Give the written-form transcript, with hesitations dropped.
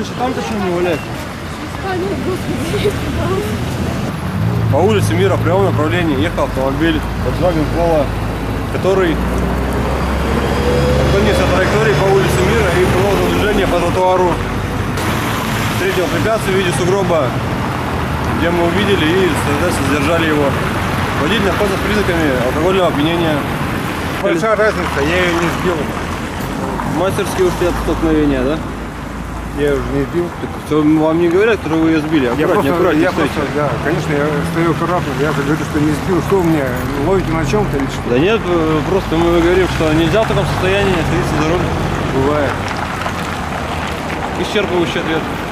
Значит, там-то что не валяется? По улице Мира в прямом направлении ехал автомобиль Volkswagen Polo, который отклонился от траектории по улице Мира и продолжил движение по тротуару. Встретил препятствие в виде сугроба, где мы увидели и, соответственно, задержали его. Водитель находится с признаками алкогольного опьянения. Большая разница, я ее не сбил. Мастерски ушли от столкновения, да? Я уже не сбил. Так, вам не говорят, что вы ее сбили? Аккуратнее, Я просто, да, конечно, я стою аккуратно, я же говорю, что не сбил. Что вы мне, ловите на чем-то или что? Да нет, просто мы говорим, что нельзя в таком состоянии садиться за руль. Бывает. Исчерпывающий ответ.